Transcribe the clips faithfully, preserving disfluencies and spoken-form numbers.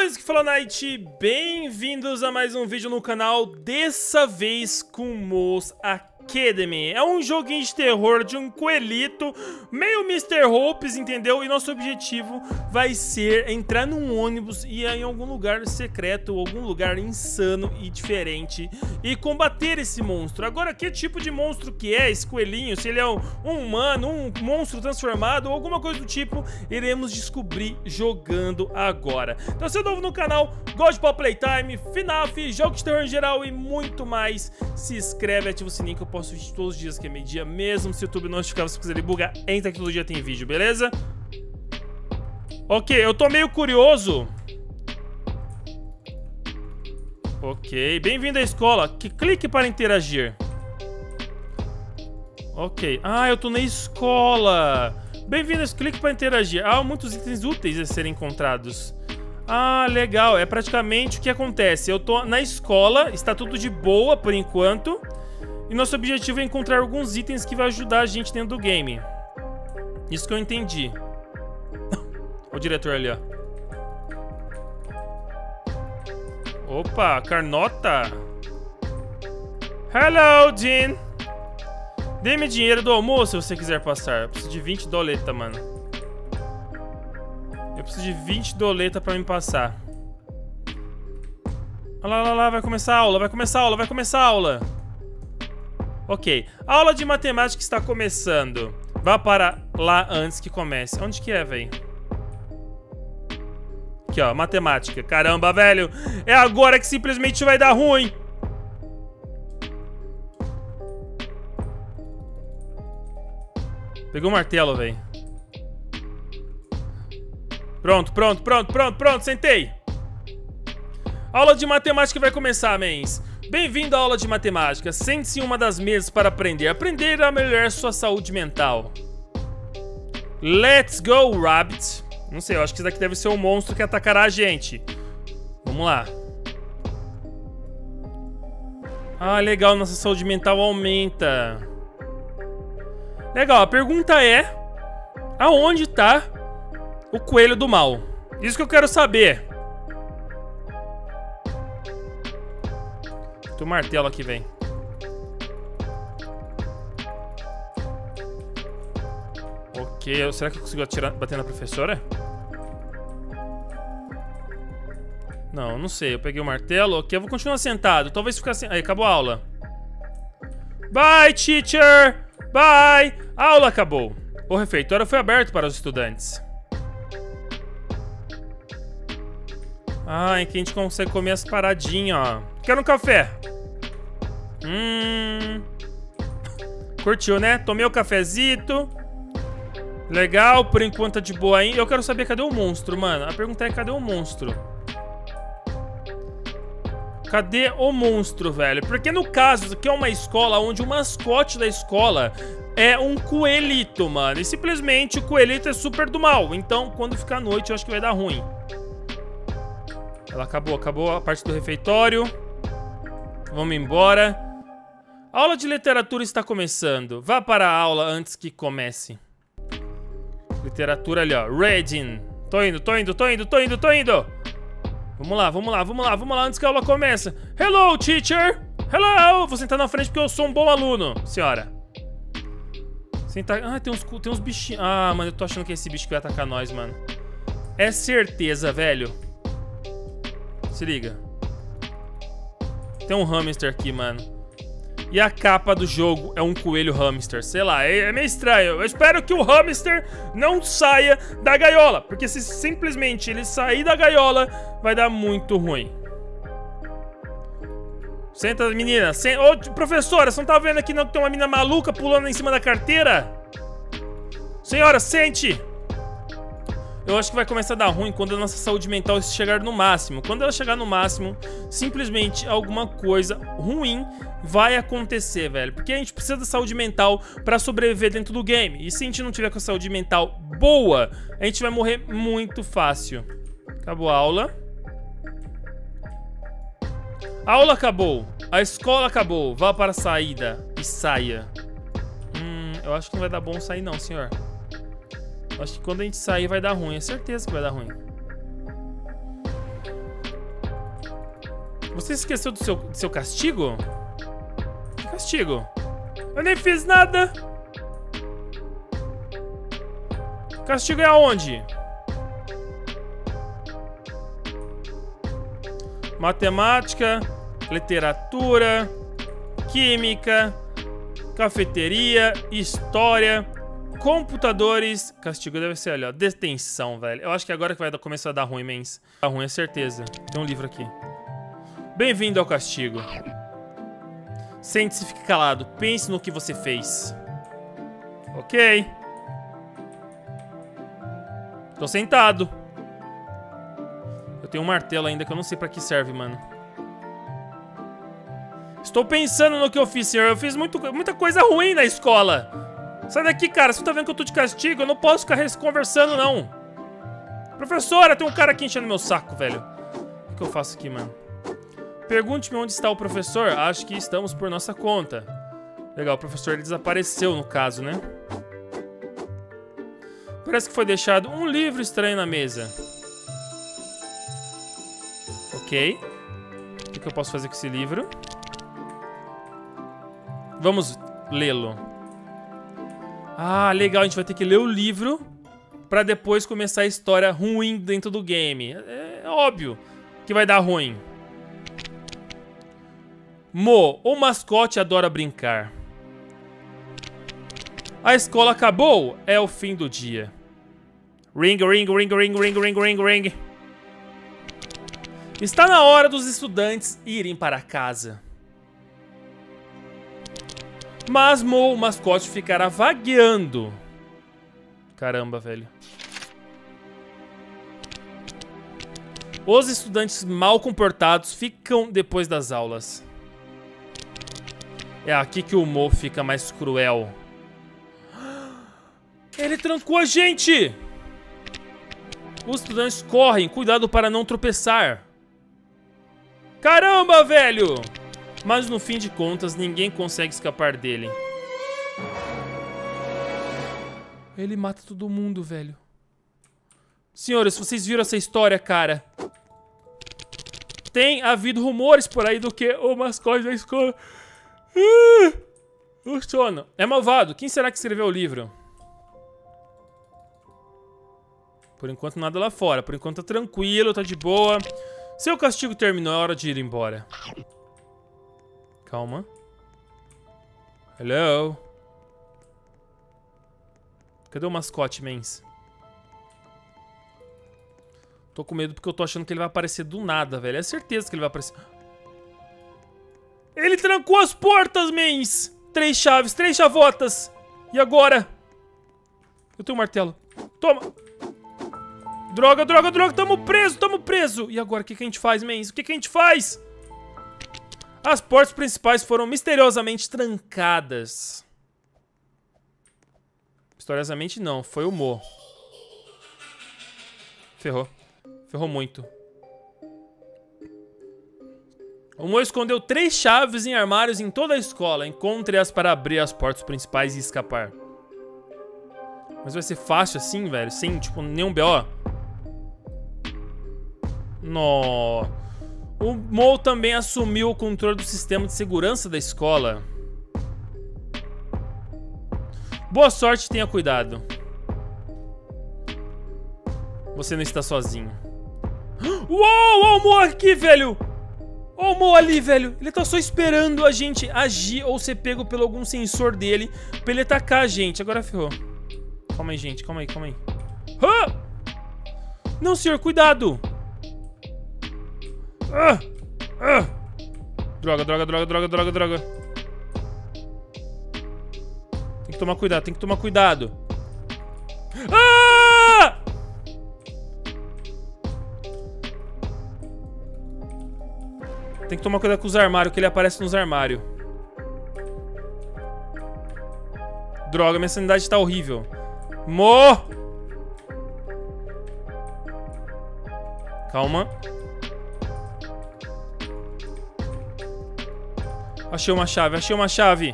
beleza? Que fala Night, bem-vindos a mais um vídeo no canal, dessa vez com Mo's Academy. É um joguinho de terror de um coelhito, meio mister Hopes, entendeu? E nosso objetivo vai ser entrar num ônibus e ir em algum lugar secreto, algum lugar insano e diferente e combater esse monstro. Agora, que tipo de monstro que é esse coelhinho? Se ele é um, um humano, um monstro transformado ou alguma coisa do tipo, iremos descobrir jogando agora. Então, se é novo no canal, gosta de Paw Playtime, F NAF, jogos de terror em geral e muito mais, se inscreve e ativa o sininho que eu posto vídeo todos os dias, que é meio-dia, mesmo se o YouTube não notificar, se quiser ele bugar, entra que todo dia tem vídeo, beleza? Ok, eu tô meio curioso. Ok, bem-vindo à escola. Que clique para interagir. Ok, ah, eu tô na escola. Bem-vindo, clique para interagir. Há muitos itens úteis a serem encontrados. Ah, legal, é praticamente o que acontece. Eu tô na escola, está tudo de boa por enquanto. E nosso objetivo é encontrar alguns itens que vai ajudar a gente dentro do game. Isso que eu entendi. O diretor ali, ó. Opa, Carnota. Hello, Dean. Dê-me dinheiro do almoço se você quiser passar. Eu preciso de vinte doleta, mano. Eu preciso de vinte doleta pra me passar. Olha lá, olha lá, vai começar a aula, vai começar a aula, vai começar a aula. Ok, a aula de matemática está começando. Vá para lá antes que comece. Onde que é, velho? Aqui, ó, matemática. Caramba, velho. É agora que simplesmente vai dar ruim. Peguei um martelo, velho. Pronto, pronto, pronto, pronto, pronto. Sentei. A aula de matemática vai começar, mens. Bem-vindo à aula de matemática. Sente-se em uma das mesas para aprender. Aprender a melhorar sua saúde mental. Let's go, Rabbit. Não sei, eu acho que isso daqui deve ser um monstro que atacará a gente. Vamos lá. Ah, legal, nossa saúde mental aumenta. Legal, a pergunta é: aonde está o coelho do mal? Isso que eu quero saber. Tem um martelo aqui, vem. Ok, será que eu consigo atirar, bater na professora? Não, não sei. Eu peguei o martelo. Ok, eu vou continuar sentado. Talvez ficar assim. Aí, acabou a aula. Bye, teacher! Bye! A aula acabou. O refeitório foi aberto para os estudantes. Ah, em que a gente consegue comer as paradinhas, ó. Quero um café. Hum. Curtiu, né? Tomei o cafezito. Legal, por enquanto tá de boa ainda. Eu quero saber cadê o monstro, mano. A pergunta é: cadê o monstro? Cadê o monstro, velho? Porque no caso, isso aqui é uma escola onde o mascote da escola é um coelhito, mano. E simplesmente o coelhito é super do mal. Então, quando ficar noite, eu acho que vai dar ruim. Ela acabou, acabou a parte do refeitório. Vamos embora. A aula de literatura está começando. Vá para a aula antes que comece. Literatura ali, ó. Reading. Tô indo, tô indo, tô indo, tô indo, tô indo. Vamos lá, vamos lá, vamos lá, vamos lá antes que a aula comece. Hello, teacher. Hello. Vou sentar na frente porque eu sou um bom aluno, senhora. Sentar... Ah, tem uns, tem uns bichinhos. Ah, mano, eu tô achando que é esse bicho que vai atacar nós, mano. É certeza, velho. Se liga. Tem um hamster aqui, mano. E a capa do jogo é um coelho hamster. Sei lá, é, é meio estranho. Eu espero que o hamster não saia da gaiola. Porque se simplesmente ele sair da gaiola, vai dar muito ruim. Senta, menina. Senta. Ô, professora, você não tá vendo aqui não que tem uma menina maluca pulando em cima da carteira? Senhora, sente! Eu acho que vai começar a dar ruim quando a nossa saúde mental chegar no máximo. Quando ela chegar no máximo, simplesmente alguma coisa ruim vai acontecer, velho. Porque a gente precisa da saúde mental pra sobreviver dentro do game. E se a gente não tiver com a saúde mental boa, a gente vai morrer muito fácil. Acabou a aula. A aula acabou. A escola acabou. Vá para a saída e saia. Hum, eu acho que não vai dar bom sair não, senhor. Acho que quando a gente sair vai dar ruim. É certeza que vai dar ruim. Você esqueceu do seu, do seu castigo? Que castigo? Eu nem fiz nada. Castigo é aonde? Matemática, literatura, química, cafeteria, história, computadores. Castigo deve ser ali, ó. Detenção, velho. Eu acho que agora que vai começar a dar ruim, mens. Dá ruim, é certeza. Tem um livro aqui. Bem-vindo ao castigo. Sente-se e fique calado. Pense no que você fez. Ok. Tô sentado. Eu tenho um martelo ainda que eu não sei pra que serve, mano. Estou pensando no que eu fiz, senhor. Eu fiz muito, muita coisa ruim na escola. Sai daqui, cara. Você tá vendo que eu tô de castigo? Eu não posso ficar conversando, não. Professora, tem um cara aqui enchendo meu saco, velho. O que eu faço aqui, mano? Pergunte-me onde está o professor. Acho que estamos por nossa conta. Legal, o professor ele desapareceu, no caso, né? Parece que foi deixado um livro estranho na mesa. Ok. O que eu posso fazer com esse livro? Vamos lê-lo. Ah, legal. A gente vai ter que ler o livro pra depois começar a história ruim dentro do game. É, é óbvio que vai dar ruim. Mo, o mascote adora brincar. A escola acabou. É o fim do dia. Ring, ring, ring, ring, ring, ring, ring, ring. Está na hora dos estudantes irem para casa. Mas Mo, o mascote, ficará vagueando. Caramba, velho. Os estudantes mal comportados ficam depois das aulas. É aqui que o Mo fica mais cruel. Ele trancou a gente! Os estudantes correm, cuidado para não tropeçar. Caramba, velho! Mas no fim de contas, ninguém consegue escapar dele. Ele mata todo mundo, velho. Senhores, vocês viram essa história, cara? Tem havido rumores por aí do que o mascote da escola... Uh, o sono. É malvado. Quem será que escreveu o livro? Por enquanto nada lá fora. Por enquanto tá tranquilo, tá de boa. Seu castigo terminou, é hora de ir embora. Calma. Hello? Cadê o mascote, mens? Tô com medo porque eu tô achando que ele vai aparecer do nada, velho. É certeza que ele vai aparecer. Ele trancou as portas, mens! Três chaves, três chavotas. E agora? Eu tenho um martelo. Toma! Droga, droga, droga! Tamo preso, tamo preso! E agora, o que, que a gente faz, mens? O que, que a gente faz? As portas principais foram misteriosamente trancadas. Misteriosamente não, foi o Mo. Ferrou. Ferrou muito. O Mo escondeu três chaves em armários em toda a escola. Encontre-as para abrir as portas principais e escapar. Mas vai ser fácil assim, velho? Sem, tipo, nenhum B O? Nó. O Mo também assumiu o controle do sistema de segurança da escola. Boa sorte e tenha cuidado. Você não está sozinho. Uou, olha o Mo aqui, velho. Olha o Mo ali, velho. Ele tá só esperando a gente agir ou ser pego pelo algum sensor dele pra ele atacar a gente. Agora ferrou. Calma aí, gente. Calma aí, calma aí. Ah! Não, senhor. Cuidado. Ah! Ah! Droga, droga, droga, droga, droga, droga. Tem que tomar cuidado, tem que tomar cuidado. Ah! Tem que tomar cuidado com os armários, que ele aparece nos armários. Droga, minha sanidade tá horrível. Mo! Calma. Achei uma chave, achei uma chave.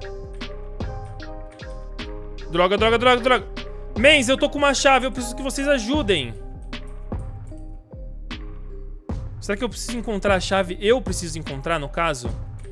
Droga, droga, droga, droga. Mens, eu tô com uma chave, eu preciso que vocês ajudem. Será que eu preciso encontrar a chave? Eu preciso encontrar, no caso?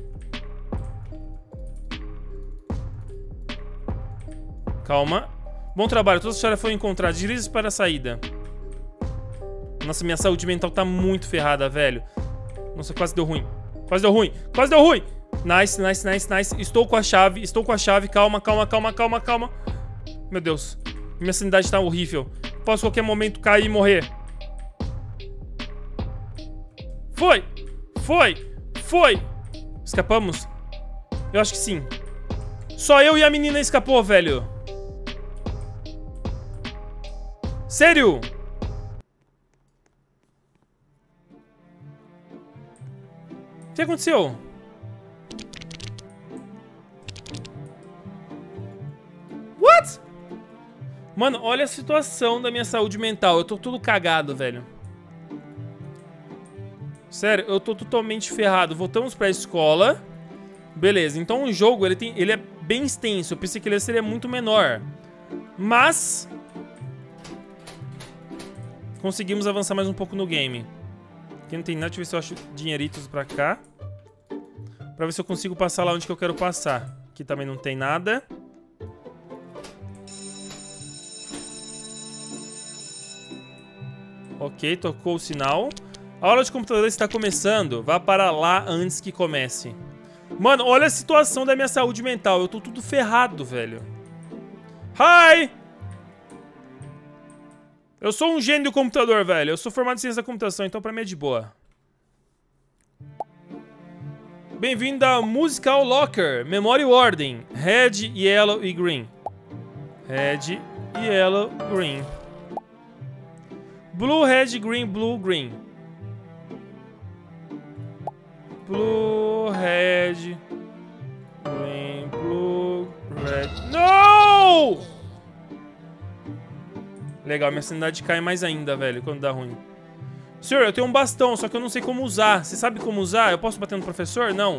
Calma. Bom trabalho, toda a história foi encontrada. Dirige para a saída. Nossa, minha saúde mental tá muito ferrada, velho. Nossa, quase deu ruim. Quase deu ruim. Quase deu ruim. Nice, nice, nice, nice. Estou com a chave. Estou com a chave. Calma, calma, calma, calma, calma. Meu Deus. Minha sanidade tá horrível. Posso a qualquer momento cair e morrer. Foi. Foi. Foi. Escapamos? Eu acho que sim. Só eu e a menina escapou, velho. Sério? O que aconteceu? What? Mano, olha a situação da minha saúde mental. Eu tô tudo cagado, velho. Sério, eu tô totalmente ferrado. Voltamos pra escola. Beleza, então o jogo, ele, tem, ele é bem extenso. Eu pensei que ele seria muito menor. Mas... conseguimos avançar mais um pouco no game. Aqui não tem nada, deixa eu ver se eu acho dinheiritos pra cá. Pra ver se eu consigo passar lá onde que eu quero passar. Aqui também não tem nada. Ok, tocou o sinal. A aula de computador está começando. Vá para lá antes que comece. Mano, olha a situação da minha saúde mental. Eu tô tudo ferrado, velho. Hi! Eu sou um gênio do computador, velho. Eu sou formado em ciência da computação, então pra mim é de boa. Bem-vindo a Musical Locker. Memory Ordem. Red, Yellow e Green. Red, Yellow, Green. Blue, Red, Green, Blue, Green. Blue, Red, Green, Blue, Red. No! Legal, minha sanidade cai mais ainda, velho, quando dá ruim. Senhor, eu tenho um bastão, só que eu não sei como usar. Você sabe como usar? Eu posso bater no professor? Não.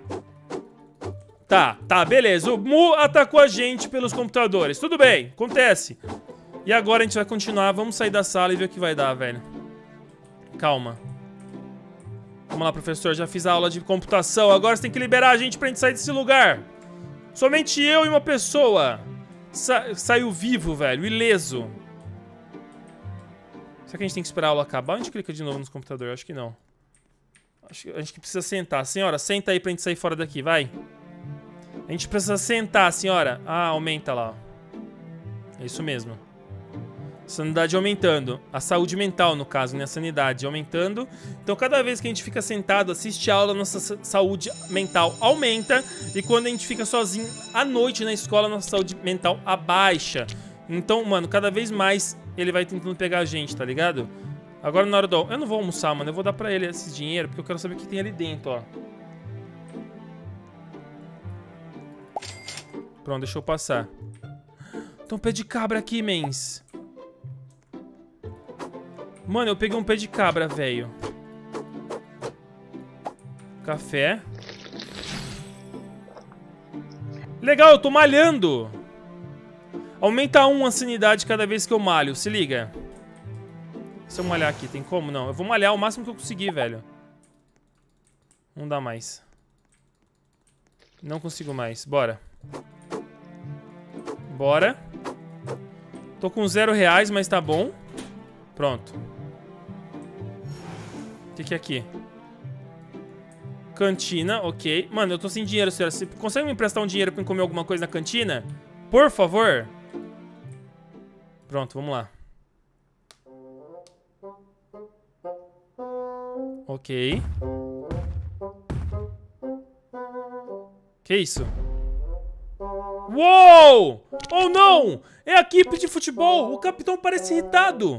Tá, tá, beleza. O Mu atacou a gente pelos computadores. Tudo bem, acontece. E agora a gente vai continuar. Vamos sair da sala e ver o que vai dar, velho. Calma. Vamos lá, professor. Já fiz a aula de computação. Agora você tem que liberar a gente pra gente sair desse lugar. Somente eu e uma pessoa sa saiu vivo, velho, ileso. Será que a gente tem que esperar a aula acabar ou a gente clica de novo nos computadores? Acho que não. Acho que a gente precisa sentar. Senhora, senta aí pra gente sair fora daqui, vai. A gente precisa sentar, senhora. Ah, aumenta lá. É isso mesmo. Sanidade aumentando. A saúde mental, no caso, né? A sanidade aumentando. Então, cada vez que a gente fica sentado, assiste a aula, nossa saúde mental aumenta. E quando a gente fica sozinho à noite na escola, nossa saúde mental abaixa. Então, mano, cada vez mais ele vai tentando pegar a gente, tá ligado? Agora, na hora do... eu não vou almoçar, mano. Eu vou dar pra ele esse dinheiro, porque eu quero saber o que tem ali dentro, ó. Pronto, deixa eu passar. Tem um pé de cabra aqui, mens. Mano, eu peguei um pé de cabra, velho. Café. Legal, eu tô malhando. Aumenta um a sanidade cada vez que eu malho, se liga. Se eu malhar aqui, tem como? Não, eu vou malhar o máximo que eu conseguir, velho. Não dá mais. Não consigo mais, bora. Bora. Tô com zero reais, mas tá bom. Pronto. O que que é aqui? Cantina, ok. Mano, eu tô sem dinheiro, senhora. Você consegue me emprestar um dinheiro pra eu comer alguma coisa na cantina? Por favor. Pronto, vamos lá. Ok. Que isso? Uou! Oh, não! É a equipe de futebol! O capitão parece irritado!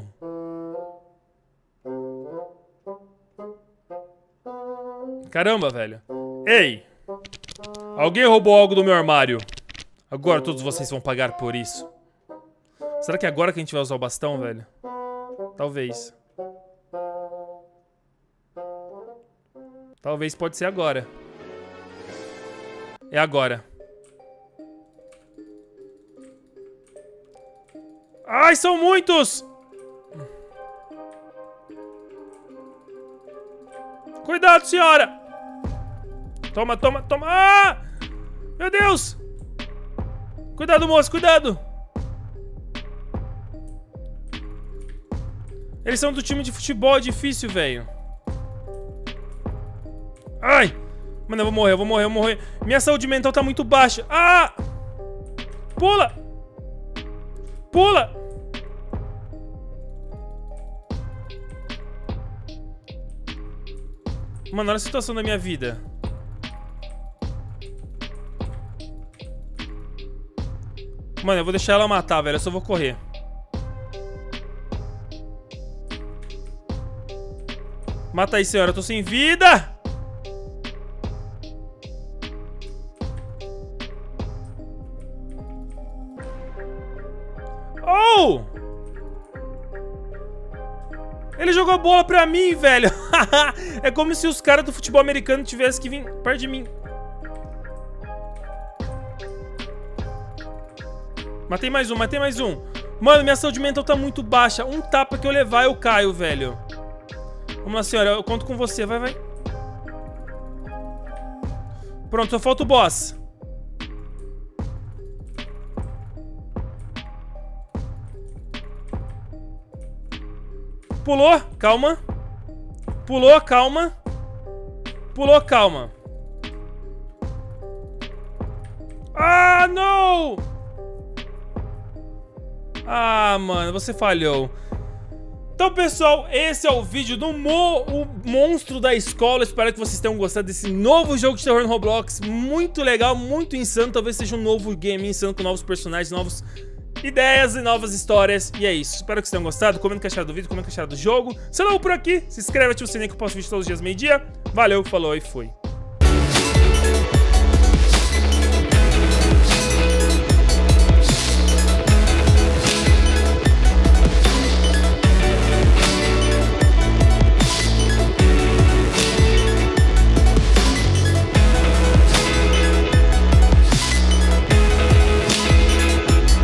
Caramba, velho. Ei! Alguém roubou algo do meu armário. Agora todos vocês vão pagar por isso. Será que é agora que a gente vai usar o bastão, velho? Talvez. Talvez pode ser agora. É agora. Ai, são muitos! Cuidado, senhora! Toma, toma, toma! Ah! Meu Deus! Cuidado, moço, cuidado! Eles são do time de futebol, é difícil, velho. Ai! Mano, eu vou morrer, eu vou morrer, eu vou morrer. Minha saúde mental tá muito baixa. Ah! Pula! Pula! Mano, olha a situação da minha vida. Mano, eu vou deixar ela matar, velho. Eu só vou correr. Mata aí, senhora. Eu tô sem vida! Oh! Ele jogou a bola pra mim, velho. É como se os caras do futebol americano tivessem que vir perto de mim. Matei mais um, matei mais um. Mano, minha saúde mental tá muito baixa. Um tapa que eu levar, eu caio, velho. Vamos lá, senhora. Eu conto com você. Vai, vai. Pronto, só falta o boss. Pulou, calma. Pulou, calma. Pulou, calma. Ah, não! Ah, mano, você falhou. Então, pessoal, esse é o vídeo do mo o monstro da escola. Espero que vocês tenham gostado desse novo jogo de terror no Roblox. Muito legal, muito insano. Talvez seja um novo game insano com novos personagens, novos... ideias e novas histórias. E é isso. Espero que vocês tenham gostado. Comenta o que acharam do vídeo, comenta o que acharam do jogo. Se não, por aqui, se inscreve, ativa o sininho que eu posto vídeo todos os dias meio-dia. Valeu, falou e fui.